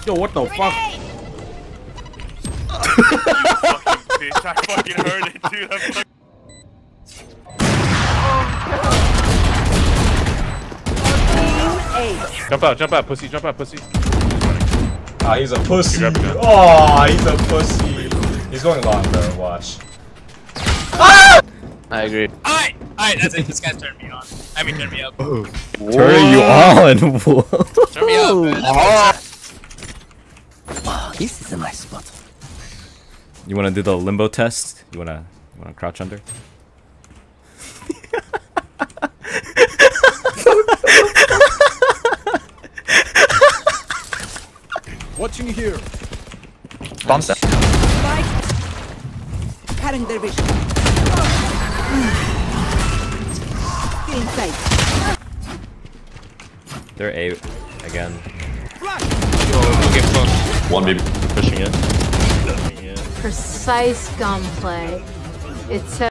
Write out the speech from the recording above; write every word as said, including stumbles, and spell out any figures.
Yo, what the fuck? You fucking bitch, I fucking heard it, dude. I'm fucking... Jump out, jump out, pussy, jump out, pussy. Ah, he's a pussy. Oh, he's a pussy. He's going long, bro. Watch. Ah! I agree. Alright! Alright, that's it. This guy's turned me on. I mean, turn me up. Turn you on? Turn me up, man. Oh. Wow, this is a nice spot. You wanna do the limbo test? You wanna you wanna crouch under? Watching here. Bomb set. Cutting their vision. Inside. They're A again. One maybe. Pushing it. Precise gunplay. It's so